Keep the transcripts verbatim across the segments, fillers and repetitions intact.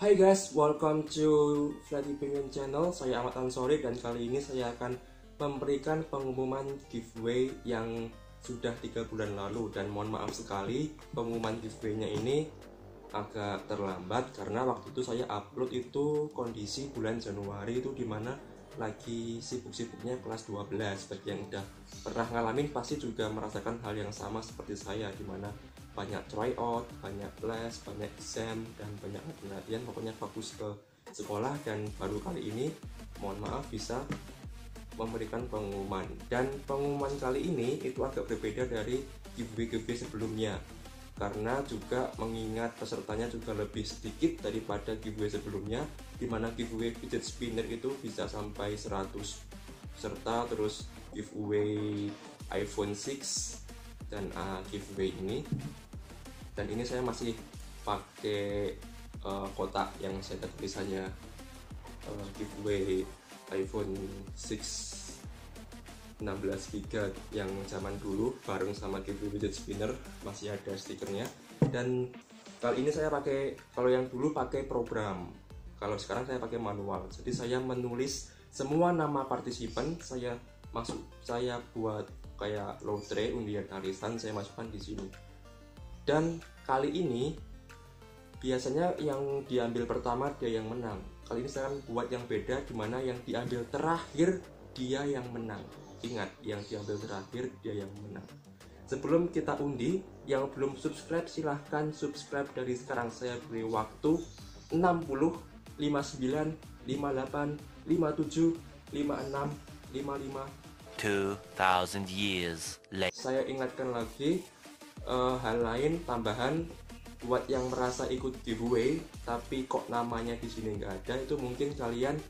Hai guys, welcome to Freddy Penguin Channel. Saya Ahmad Ansori dan kali ini saya akan memberikan pengumuman giveaway yang sudah tiga bulan lalu. Dan mohon maaf sekali, pengumuman giveaway-nya ini agak terlambat karena waktu itu saya upload itu kondisi bulan Januari, itu dimana lagi sibuk-sibuknya kelas dua belas. Bagi yang udah pernah ngalamin pasti juga merasakan hal yang sama seperti saya, dimana banyak tryout, banyak les, banyak exam, dan banyak latihan. Pokoknya fokus ke sekolah. Dan baru kali ini mohon maaf bisa memberikan pengumuman. Dan pengumuman kali ini itu agak berbeda dari giveaway-giveaway sebelumnya, karena juga mengingat pesertanya juga lebih sedikit daripada giveaway sebelumnya, dimana giveaway fidget spinner itu bisa sampai seratus peserta. Terus giveaway iPhone enam dan uh, giveaway ini, dan ini saya masih pakai uh, kotak yang saya tulisannya uh, giveaway iPhone enam enam belas giga yang zaman dulu bareng sama giveaway fidget spinner, masih ada stikernya. Dan kali ini saya pakai, kalau yang dulu pakai program, kalau sekarang saya pakai manual. Jadi saya menulis semua nama partisipan, saya masuk, saya buat kayak lotre, undian arisan, saya masukkan di sini. Dan kali ini biasanya yang diambil pertama dia yang menang. Kali ini saya akan buat yang beda, dimana yang diambil terakhir dia yang menang. Ingat, yang diambil terakhir dia yang menang. Sebelum kita undi, yang belum subscribe silahkan subscribe dari sekarang. Saya beri waktu enam puluh, lima puluh sembilan, lima puluh delapan, lima puluh tujuh, lima puluh enam, lima puluh lima. two thousand years later. Saya ingatkan lagi, uh, hal lain tambahan buat yang merasa ikut giveaway tapi kok namanya di sini nggak ada, itu mungkin kalian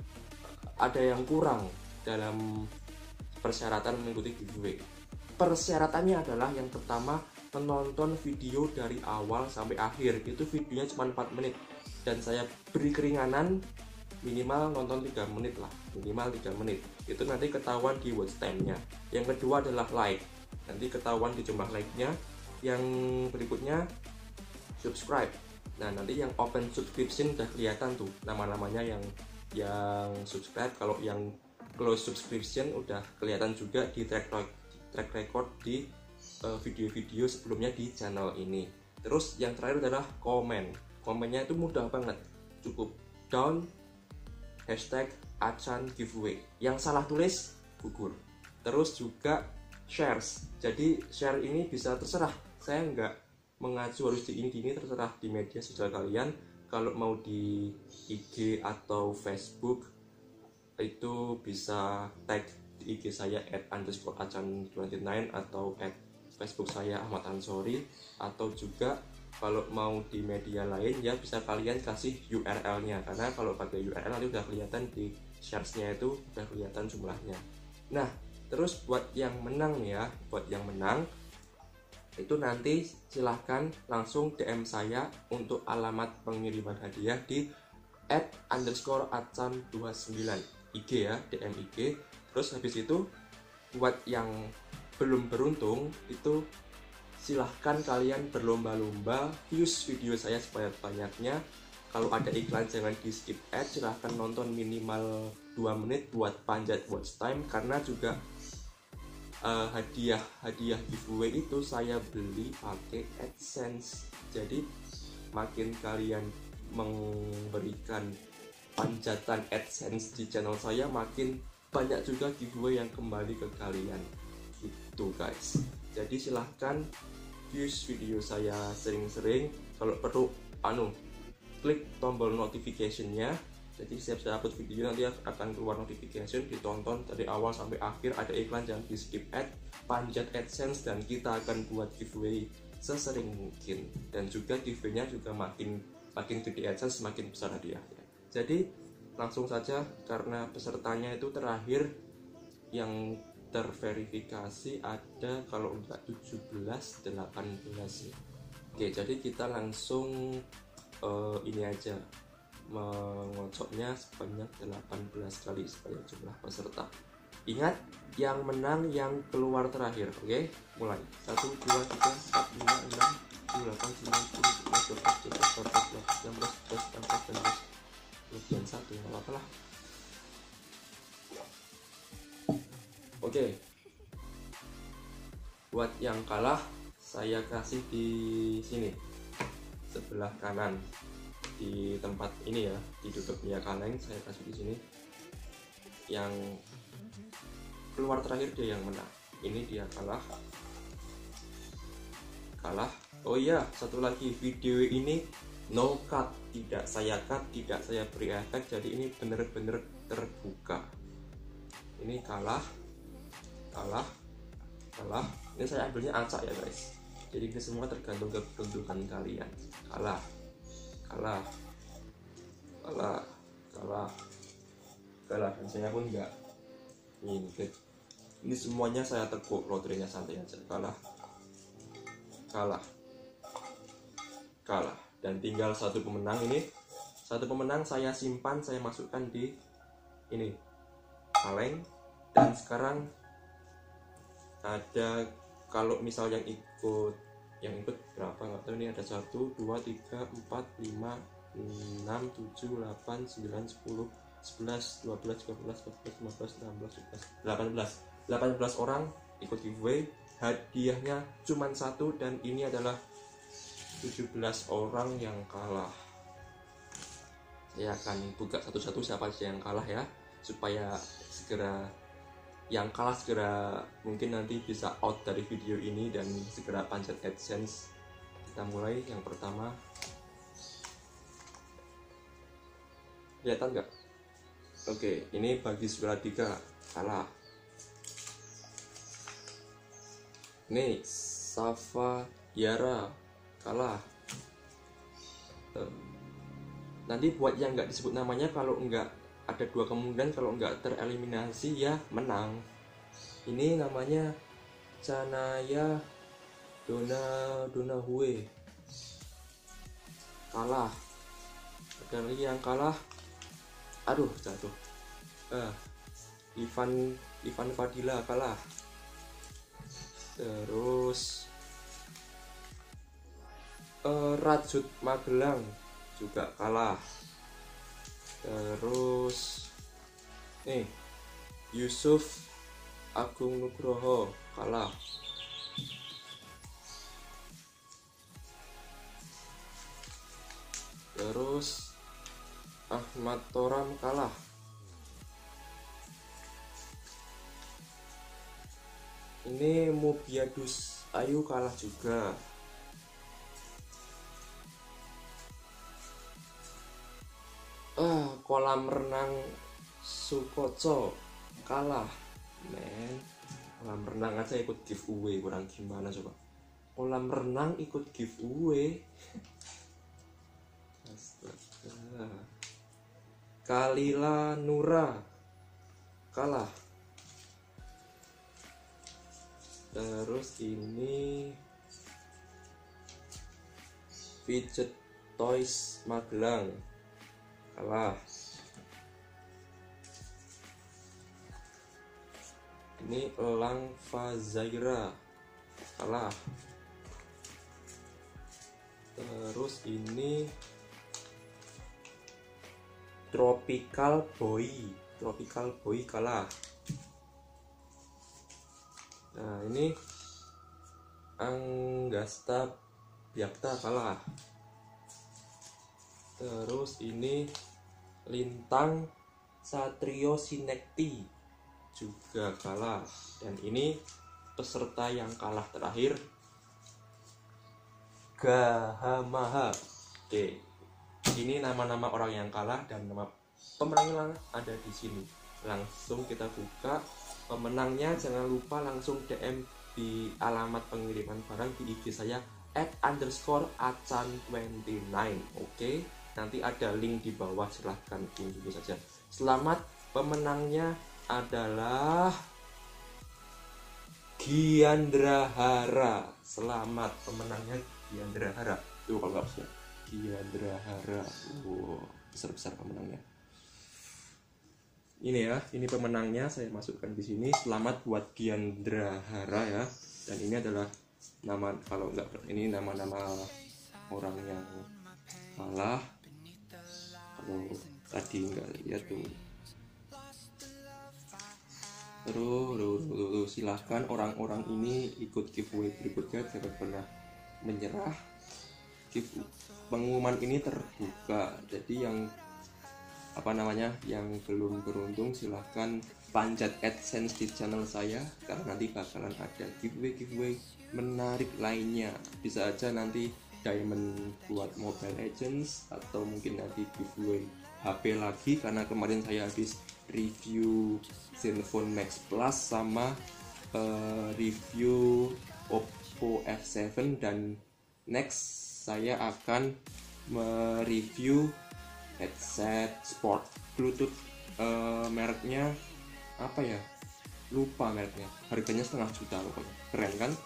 ada yang kurang dalam persyaratan mengikuti giveaway. Persyaratannya adalah yang pertama, menonton video dari awal sampai akhir. Itu videonya cuma empat menit, dan saya beri keringanan minimal nonton tiga menit lah, minimal tiga menit. Itu nanti ketahuan di watch time-nya. Yang kedua adalah like, nanti ketahuan di jumlah like-nya. Yang berikutnya subscribe. Nah, nanti yang open subscription udah kelihatan tuh nama-namanya yang yang subscribe. Kalau yang close subscription udah kelihatan juga di track track record di video-video uh, sebelumnya di channel ini. Terus yang terakhir adalah komen. Komennya itu mudah banget, cukup down hashtag acan giveaway. Yang salah tulis gugur. Terus juga shares. Jadi share ini bisa terserah. Saya nggak mengacu harus di ini di ini, terserah di media sosial kalian. Kalau mau di I G atau Facebook itu bisa tag di I G saya at underscore acan dua puluh sembilan atau at Facebook saya Ahmad Ansori. Atau juga kalau mau di media lain ya bisa kalian kasih U R L-nya, karena kalau pakai U R L nanti udah kelihatan di shares-nya, itu udah kelihatan jumlahnya. Nah, terus buat yang menang ya, buat yang menang itu nanti silahkan langsung D M saya untuk alamat pengiriman hadiah di at underscore acan dua puluh sembilan I G ya, D M I G. Terus habis itu buat yang belum beruntung itu silahkan kalian berlomba-lomba views video saya sebanyak-banyaknya. Kalau ada iklan jangan di skip ad, silahkan nonton minimal dua menit buat panjat watch time. Karena juga uh, hadiah hadiah giveaway itu saya beli pakai AdSense. Jadi makin kalian memberikan panjatan AdSense di channel saya, makin banyak juga giveaway yang kembali ke kalian. Itu guys. Jadi silahkan views video saya sering-sering. Kalau perlu anu klik tombol notification-nya. Jadi setiap saya upload video nanti akan keluar notification, ditonton dari awal sampai akhir. Ada iklan jangan di skip ad, panjat AdSense, dan kita akan buat giveaway sesering mungkin. Dan juga giveaway-nya juga makin makin gede AdSense semakin besar hadiahnya. Jadi langsung saja, karena pesertanya itu terakhir yang terverifikasi ada kalau enggak tujuh belas, delapan belas ya. Oke, jadi kita langsung uh, ini aja mengocoknya sebanyak delapan belas kali sebanyak jumlah peserta. Ingat, yang menang yang keluar terakhir. Oke, mulai. satu, dua, tiga, empat, lima, enam, tujuh, delapan, sembilan, sepuluh, sebelas, dua belas, tiga belas, empat belas, lima belas, enam belas, tujuh belas, delapan belas, lebihan satu, nggak apa-apa lah. Oke, buat yang kalah saya kasih di sini sebelah kanan di tempat ini ya, di tutupnya kaleng saya kasih di sini. Yang keluar terakhir dia yang menang. Ini dia kalah. Kalah. Oh iya, satu lagi, video ini no cut, tidak saya cut, tidak saya beri efek, jadi ini bener-bener terbuka. Ini kalah, kalah, kalah. Ini saya ambilnya acak ya guys. Jadi ini semua tergantung keberuntungan kalian. Kalah, kalah, kalah, kalah, kalah. Dan saya pun enggak. Ini, ini semuanya saya tekuk, lotrinya santai aja. Kalah, kalah, kalah. Dan tinggal satu pemenang ini. Satu pemenang saya simpan, saya masukkan di ini kaleng. Dan sekarang ada, kalau misal yang ikut yang ikut berapa nggak tahu, ini ada satu, dua, tiga, empat, lima, enam, tujuh, delapan, sembilan, sepuluh, sebelas, dua belas, tiga belas, empat belas, lima belas, enam belas, tujuh belas, delapan belas, delapan belas orang ikut giveaway. Hadiahnya cuma satu, dan ini adalah tujuh belas orang yang kalah. Saya akan buka satu-satu siapa saja yang kalah ya, supaya segera yang kalah segera mungkin nanti bisa out dari video ini dan segera pancet AdSense. Kita mulai. Yang pertama, kelihatan nggak? Oke, ini bagi sebelah tiga kalah. Ini Safa Yara kalah. Nanti buat yang nggak disebut namanya, kalau nggak ada dua kemungkinan, kalau nggak tereliminasi ya menang. Ini namanya Canaya Dona Dona Hue kalah. Ada lagi yang kalah, aduh jatuh. eh, Ivan Ivan Fadila kalah. Terus eh, Rajut Magelang juga kalah. Terus nih Yusuf Agung Nugroho kalah. Terus Ahmad Toram kalah. Ini Mubiadus Ayu kalah juga. Ah, kolam renang Sukoco kalah. Men, kolam renang aja ikut giveaway, kurang gimana coba? Kolam renang ikut giveaway. Astaga. Kalila Nura kalah. Terus ini Fidget Toys Magelang kalah. Ini Elang Fazaira kalah. Terus ini Tropical Boy Tropical Boy kalah. Nah ini Anggasta Byakta kalah. Terus ini Lintang Satrio Sinekti juga kalah. Dan ini peserta yang kalah terakhir, Gahamaha. Oke, ini nama-nama orang yang kalah dan nama pemenangnya ada di sini. Langsung kita buka pemenangnya. Jangan lupa langsung D M di alamat pengiriman barang di I G saya at underscore acan dua puluh sembilan. Oke, nanti ada link di bawah, silahkan kunjungi saja. Selamat, pemenangnya adalah Giandrahara. Selamat, pemenangnya Giandrahara. Tuh kalau nggak bisa, Giandrahara. Wow, besar-besar pemenangnya. Ini ya, ini pemenangnya saya masukkan di sini. Selamat buat Giandrahara ya. Dan ini adalah nama, kalau enggak ini nama-nama orang yang kalah. Kalau tadi enggak lihat tuh. Terus, terus, terus silahkan orang-orang ini ikut giveaway berikutnya, jangan pernah menyerah. Give, pengumuman ini terbuka, jadi yang apa namanya yang belum beruntung silahkan panjat AdSense di channel saya, karena nanti bakalan ada giveaway giveaway menarik lainnya. Bisa aja nanti diamond buat Mobile Legends, atau mungkin nanti giveaway H P lagi, karena kemarin saya habis review Zenfone Max Plus sama uh, review Oppo F tujuh, dan next saya akan mereview headset sport Bluetooth, uh, mereknya apa ya, lupa mereknya, harganya setengah juta pokoknya, keren kan.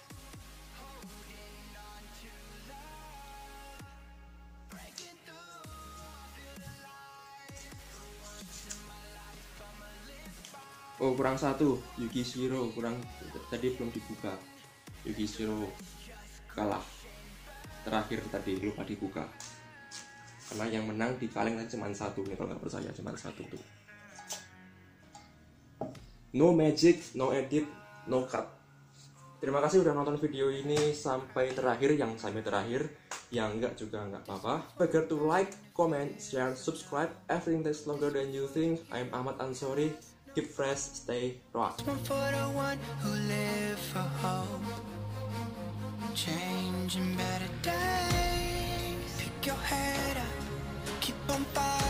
Oh, kurang satu, Yuki Shiro kurang, tadi belum dibuka. Yuki Shiro kalah terakhir tadi, lupa dibuka, karena yang menang di kaleng tadi cuma satu nih, kalau nggak percaya cuma satu tuh. No magic, no edit, no cut. Terima kasih udah nonton video ini sampai terakhir, yang sampai terakhir, yang enggak juga nggak apa-apa. Forget to like, comment, share, subscribe. Everything takes longer than you think. I'm Ahmad Ansori. Keep fresh, stay rock. For the one who live for hope, changing better days. Pick your head up, keep on fighting.